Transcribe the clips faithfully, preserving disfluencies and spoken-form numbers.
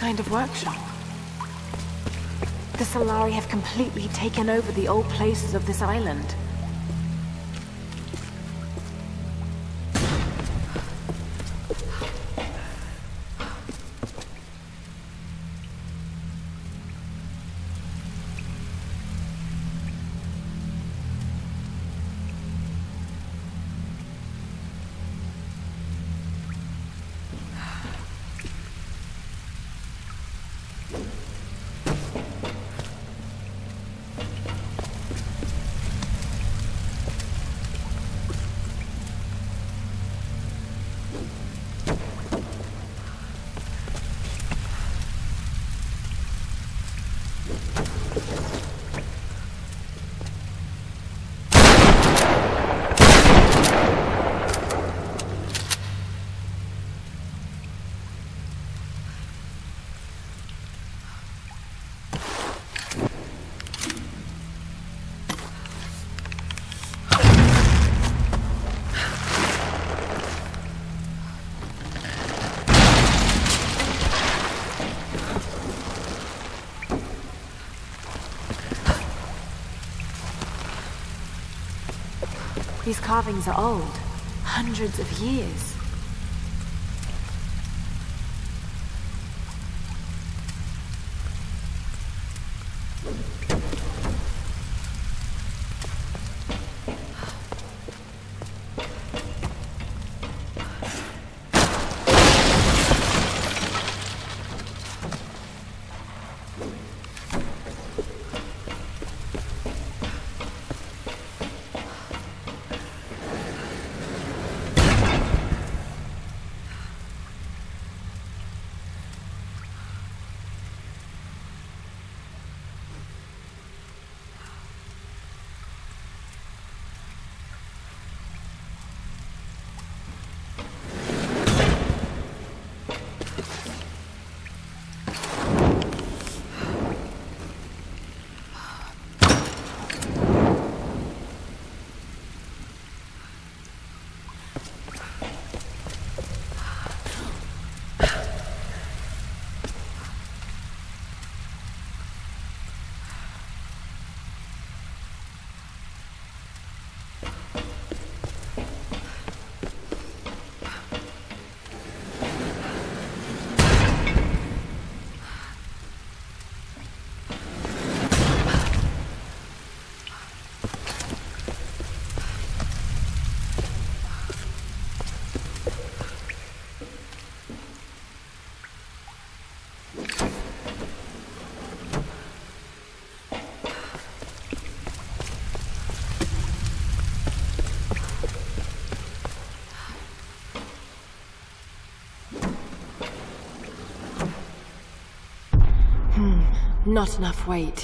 kind of workshop. The Solari have completely taken over the old places of this island. These carvings are old, hundreds of years. Not enough weight.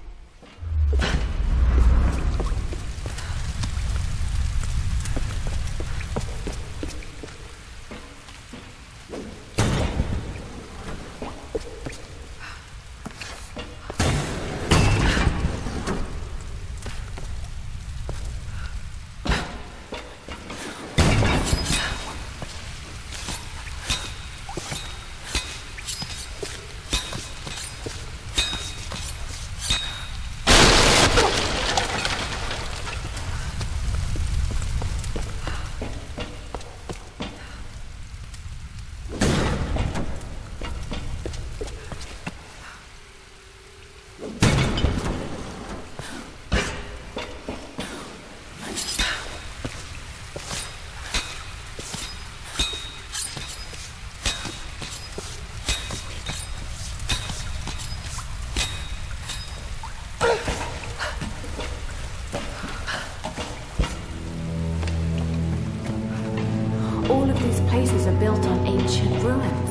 Places are built on ancient ruins.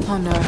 Oh no.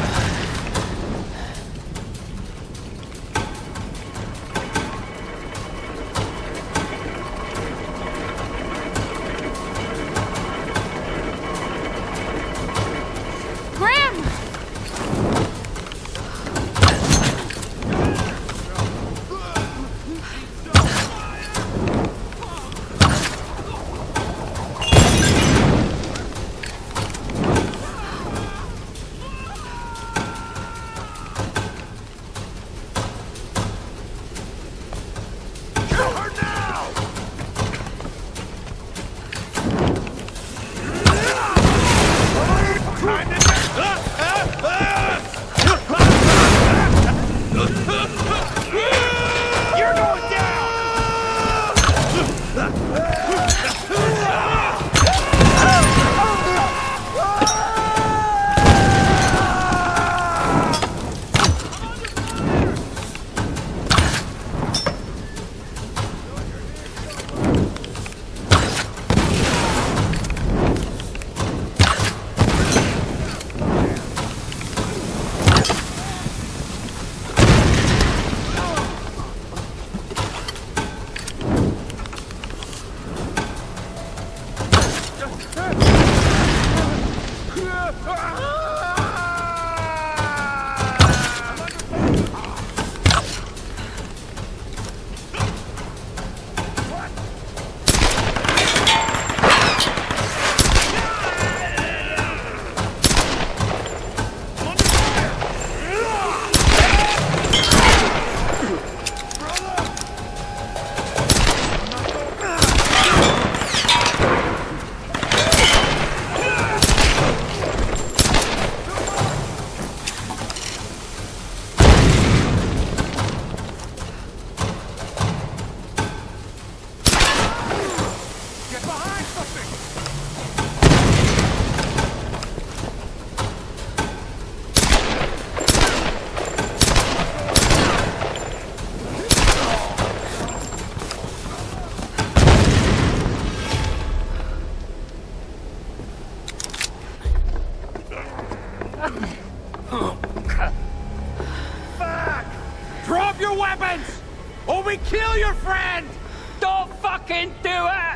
Or we kill your friend! Don't fucking do it!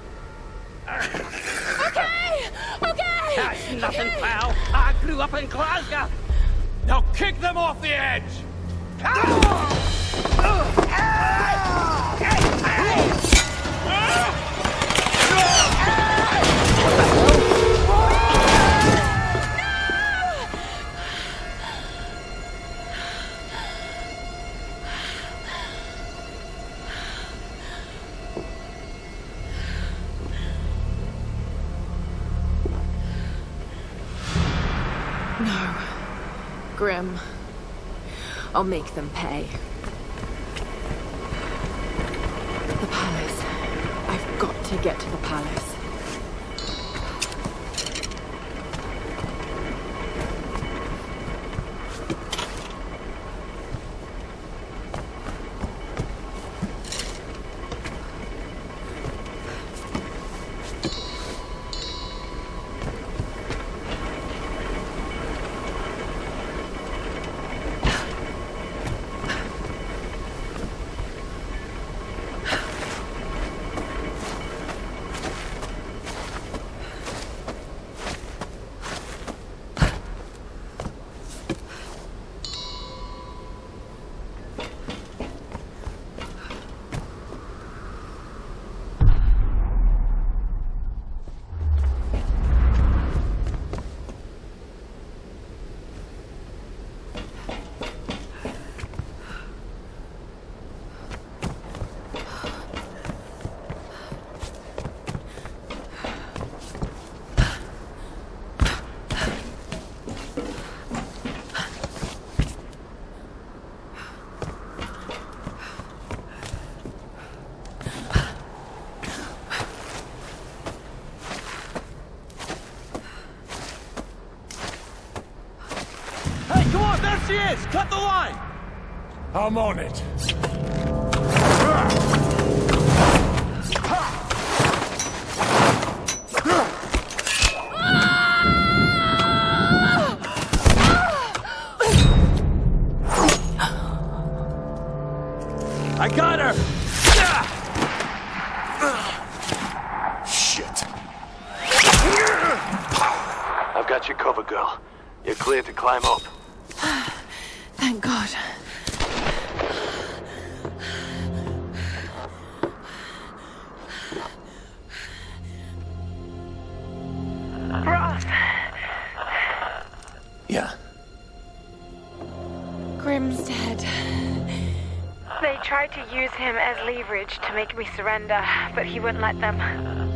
Okay! Okay! That's nothing, okay. Pal. I grew up in Glasgow. Now kick them off the edge! No. Grim. I'll make them pay. The palace. I've got to get to the palace. She is! Cut the line! I'm on it. got your cover, girl. You're clear to climb up. Thank God. Roth. Yeah. Grim's dead. They tried to use him as leverage to make me surrender, but he wouldn't let them.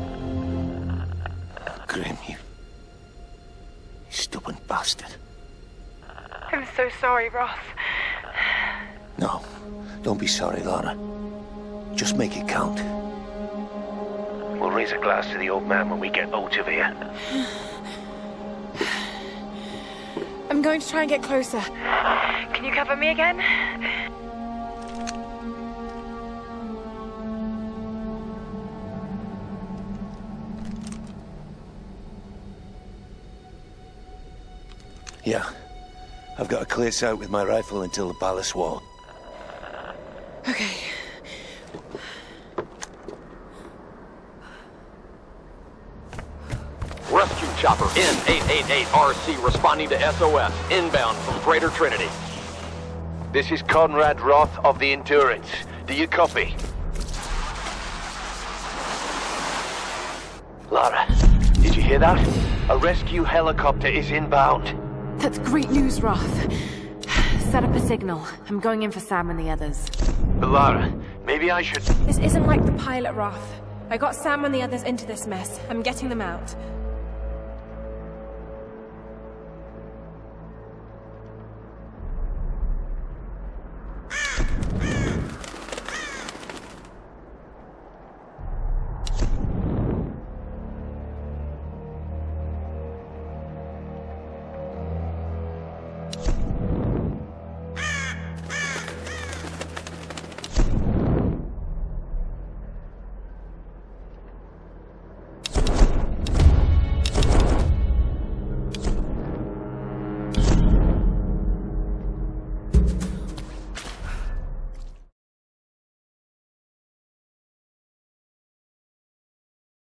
Grim, you... you stubborn bastard. I'm so sorry, Roth. No, don't be sorry, Lara. Just make it count. We'll raise a glass to the old man when we get out of here. I'm going to try and get closer. Can you cover me again? Yeah. I've got a clear sight with my rifle until the palace wall. Okay. Rescue chopper N eight eight eight R C responding to S O S, inbound from Greater Trinity. This is Conrad Roth of the Endurance. Do you copy? Lara, did you hear that? A rescue helicopter is inbound. That's great news, Roth. Set up a signal. I'm going in for Sam and the others. But Lara, maybe I should... This isn't like the pilot, Roth. I got Sam and the others into this mess. I'm getting them out.